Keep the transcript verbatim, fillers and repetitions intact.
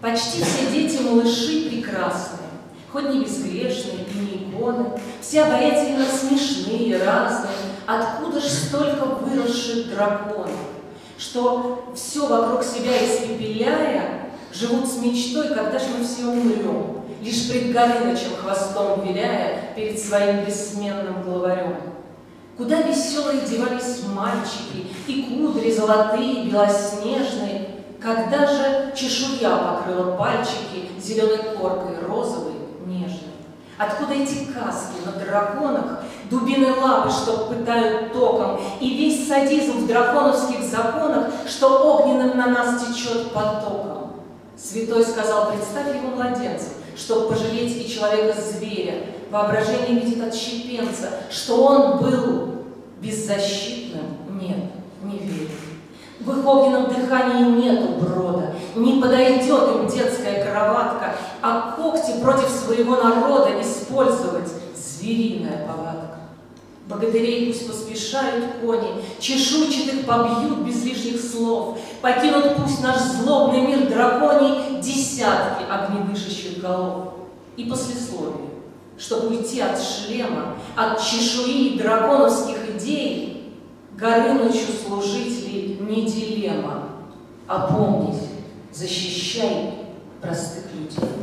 Почти все дети-малыши прекрасные, хоть не безгрешные и не иконы, все обаятельно смешные, разные. Откуда ж столько выросших драконов, что все вокруг себя испепеляя, живут с мечтой, когда же мы все умрем, лишь пред Горынычем хвостом виляя перед своим бессменным главарем. Куда веселые девались мальчики, и кудри золотые, белоснежные, когда же чешуя покрыла пальчики зеленой коркой розовой, нежной? Откуда эти каски на драконах, дубины лапы, что пытают током, и весь садизм в драконовских законах, что огненным на нас течет потоком? Святой сказал: представь его младенцем, чтоб пожалеть и человека-зверя, воображение видит отщепенца, что он был беззащитным, нет, не верю. В их огненном дыхании нету брода, не подойдет им детская кроватка, а когти против своего народа использовать звериная повадка. Богатырей пусть поспешают кони, чешуйчатых побьют без лишних слов, покинут пусть наш злобный мир драконий десятки огнедышащих голов. И послесловие, чтобы уйти от шлема, от чешуи драконовских идей, Горынычу служить ли не дилемма, а помнить, защищай простых людей.